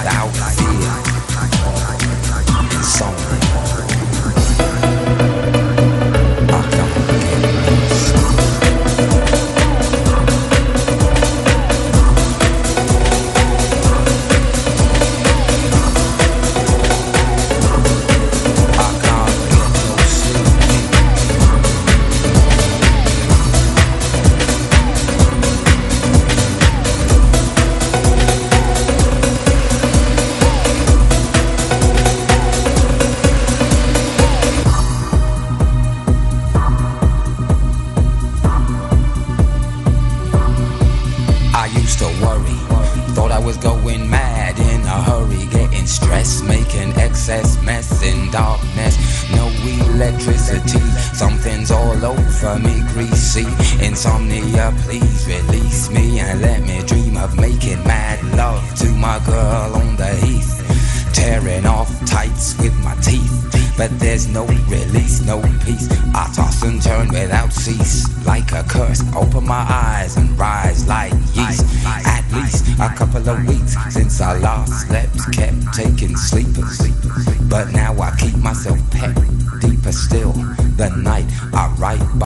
without fear. Insomnia. I can't get no sleep. I can't get no sleep. I used to worry, thought I was going mad in a hurry, getting stressed, making excess mess in darkness. No electricity, something's all over me, greasy. Insomnia, please release me and let me dream of making mad love to my girl on the heath, tearing off tights with my teeth. But there's no release, no peace. I toss and turn without cease, like a curse. Open my eyes and rise like yeast. At least a couple of weeks since I last slept, kept taking sleepers. But now I keep myself pet. Deeper still, the night I write.